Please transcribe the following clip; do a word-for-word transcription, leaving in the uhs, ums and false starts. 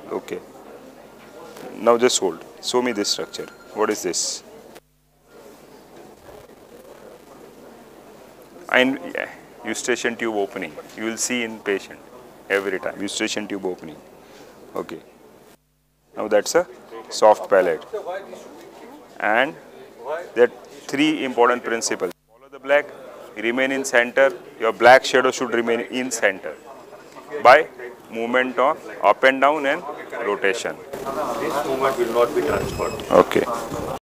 Okay. Now just hold. Show me this structure. What is this? And yeah, eustachian tube opening. You will see in patient every time. Eustachian tube opening. Okay. Now that's a soft palate. And there are three important principles. Follow the black, remain in center. Your black shadow should remain in center by movement of up and down and rotation. This movement will not be transferred. Okay.